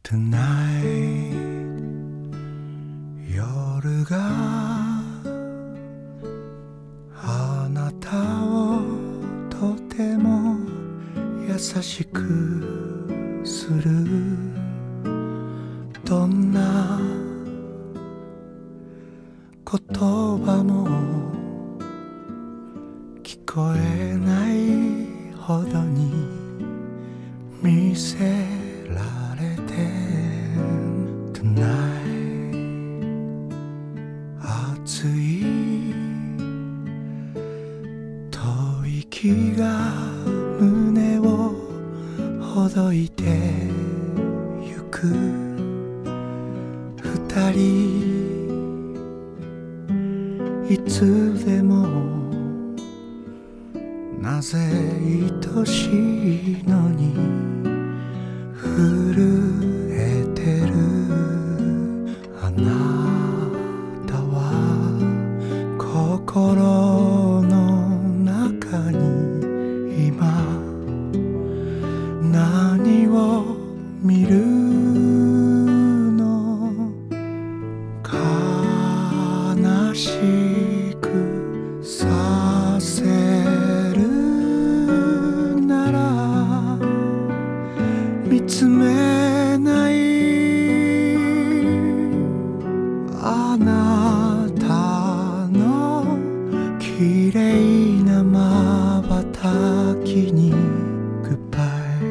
Tonight 夜があなたをとても優しくするどんな言葉も聞こえないほどに見せられて Tonight 熱い吐息が胸をほどいてゆく二人いつでもなぜ愛しいのに震えてるあなたは心の中に今何を見るの悲しくさせるなら見つめないあなたの綺麗な瞬きに Goodbye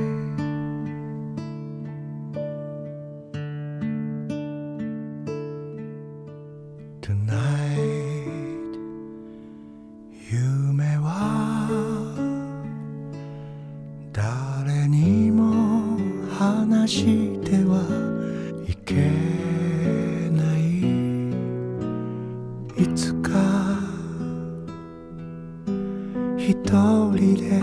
Tonight 夢は誰にも話してはいけないいつか一人で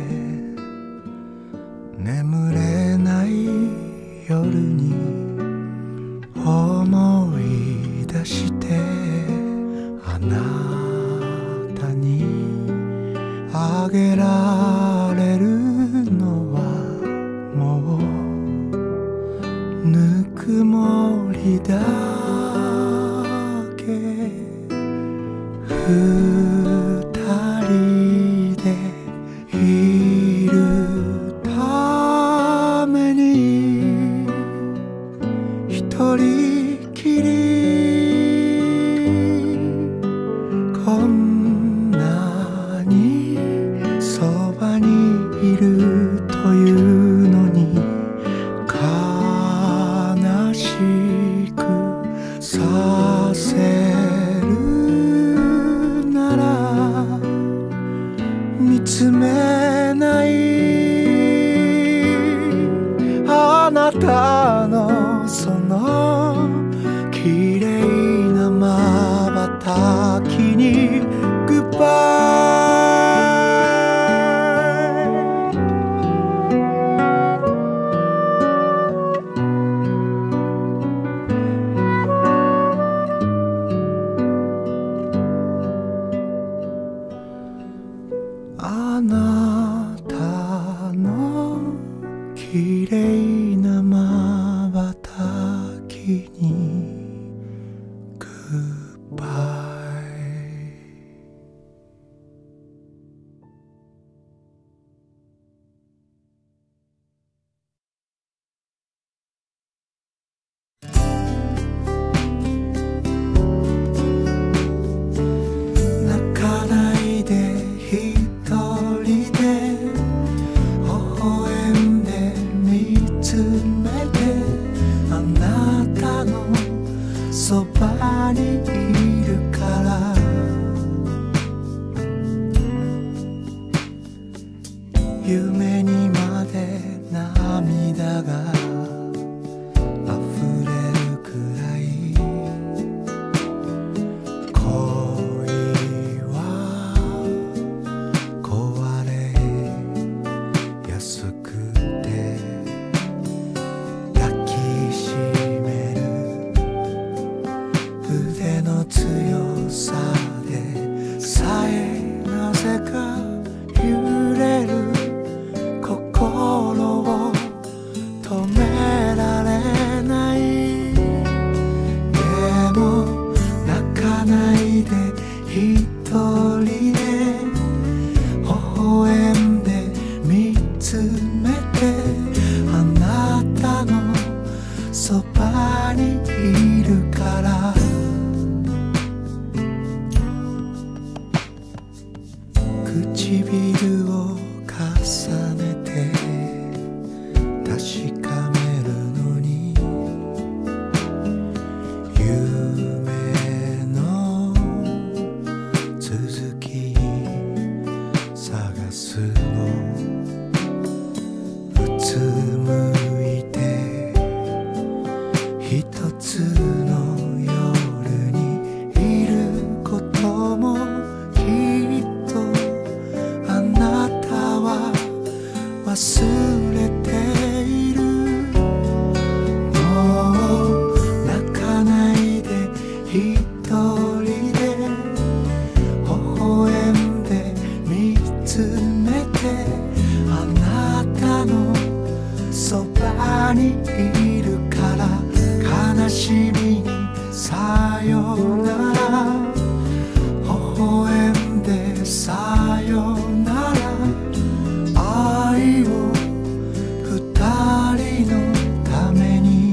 眠れない夜に思い出してあなたにあげられるのはもうぬくもりだけ二人でいるために一人きりこんなにそばにいるというのに悲しくさせるなら見つめないあなたのその綺麗な瞬きに Goodbyeあなたの綺麗な瞬きに Goodbye泣かないで一人で微笑んで見つめてあなたのそばにいるから夢にまで涙が溢れるくらい恋は壊れやすくて抱きしめる腕の一人で微笑んで見つめてあなたのそばにいるから唇を重ねて確かめるのに夢の続き探すのうつむいて一つの夜にいることもきっとあなたは忘れているもう泣かないで一人で微笑んで見つめてあなたのそばにいるから悲しみにさよなら微笑んでさよなら愛を二人のために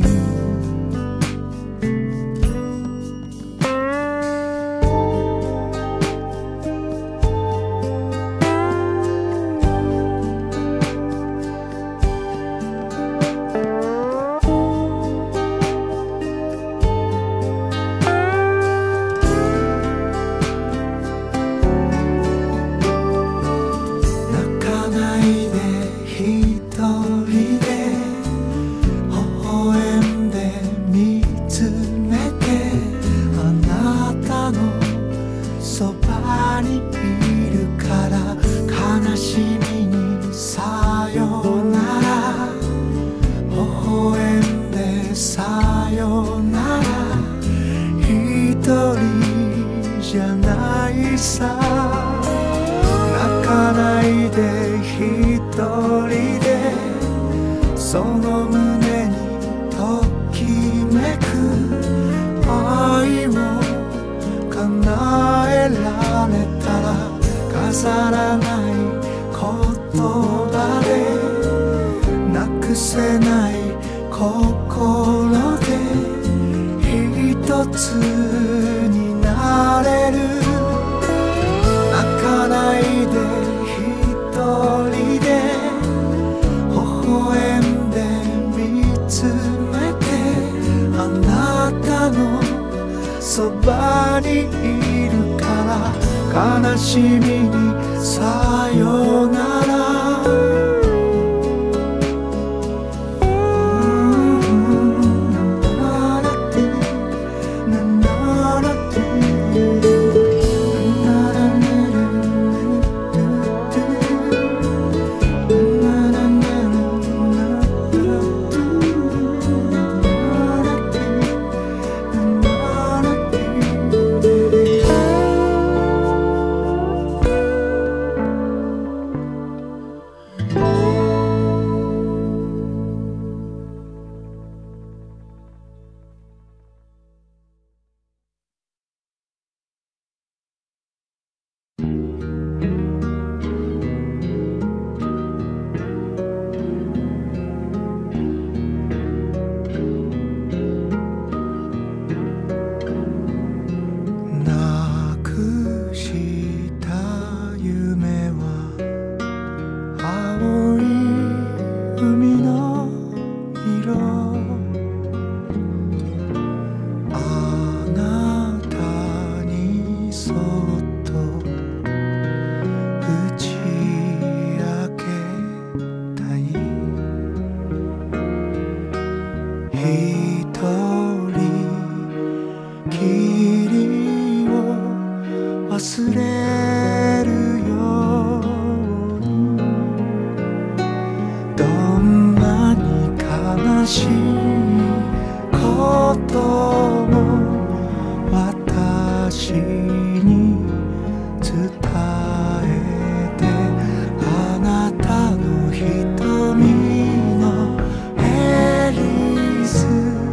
じゃないさ泣かないで一人でその胸にときめく愛を叶えられたら飾らない言葉でなくせない心で一つになれる泣かないで一人で微笑んで見つめてあなたのそばにいるから悲しみにさよなら忘れるようにどんなに悲しいことも私に伝えてあなたの瞳のエリス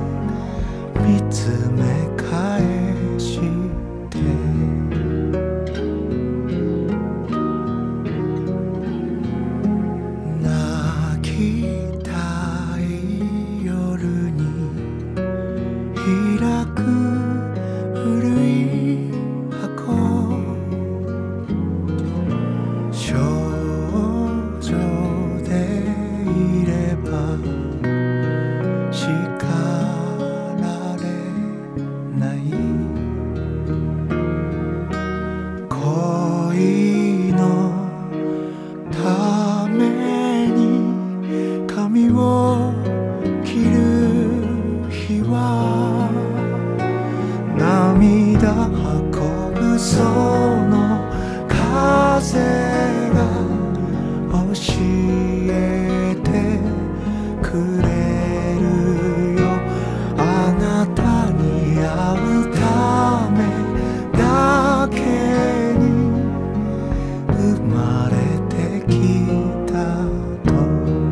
が運ぶその風が教えてくれるよ。あなたに会うためだけに生まれてきたと。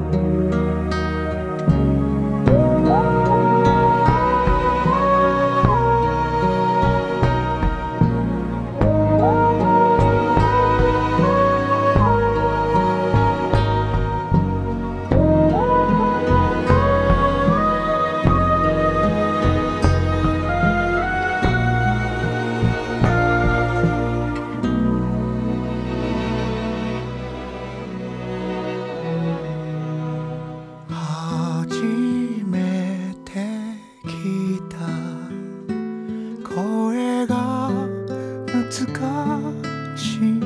初めて聞いた声が難しい。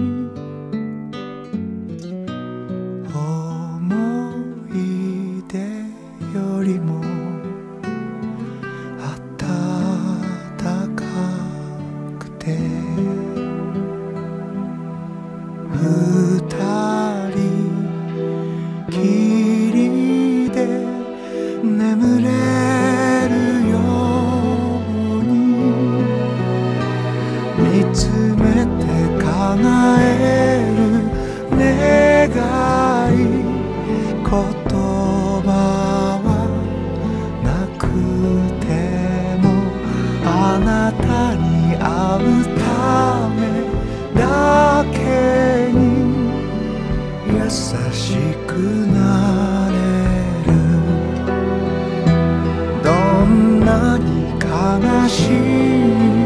思い出よりも暖かくて、二人きりで眠れるように見つめて叶える願い。言葉はなくてもあなたに会うためだけに優しくなれる。どんなに悲しい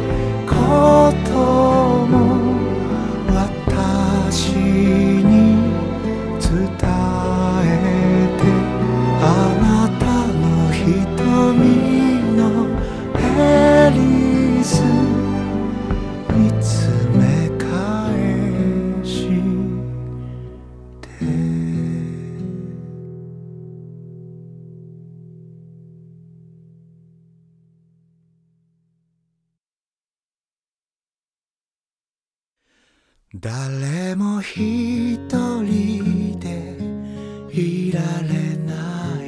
ことも私に伝えて、あなたの瞳のヘリス見つめ返して誰も一人でいられない、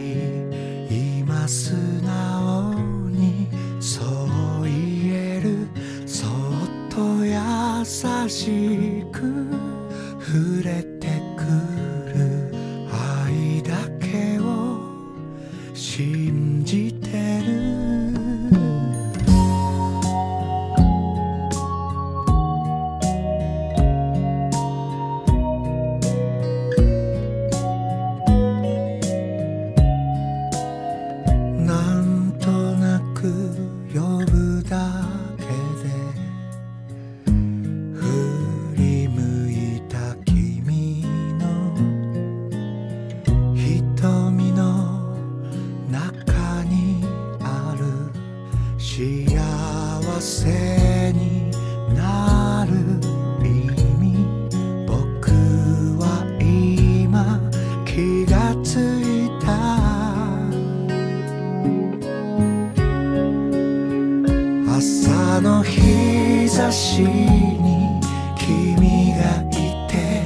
今素直にそう言える。そっと優しく触れてくる愛だけを信じてる。なんとなく呼ぶだけで振り向いた君の瞳の中にある幸せになる意味、僕は今気がついた。朝の日差しに君がいて、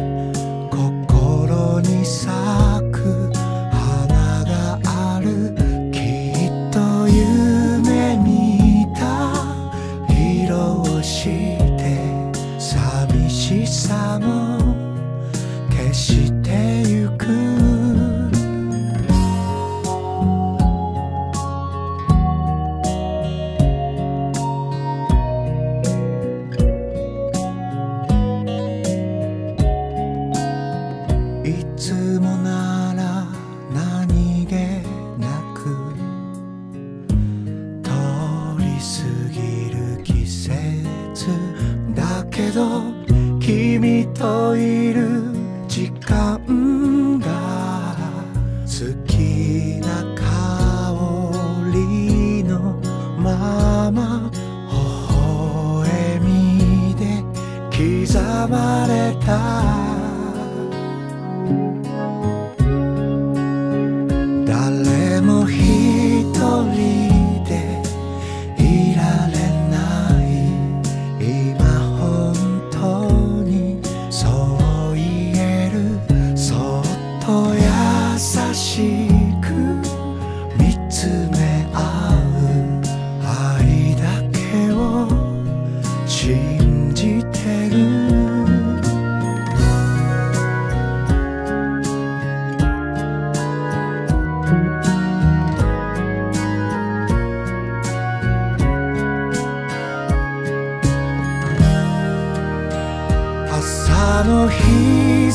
心に咲く花がある。きっと夢見た色をして寂しさも消してゆく。いつもなら何気なく通り過ぎる季節だけど、君といる時間が好きな香りのまま微笑みで刻まれた。誰も一人でいられない、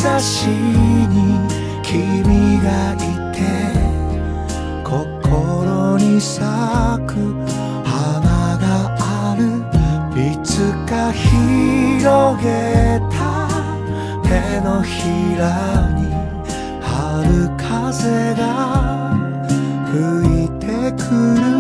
しに君がいて心に咲く花があるいつか広げた手のひらに春風が吹いてくる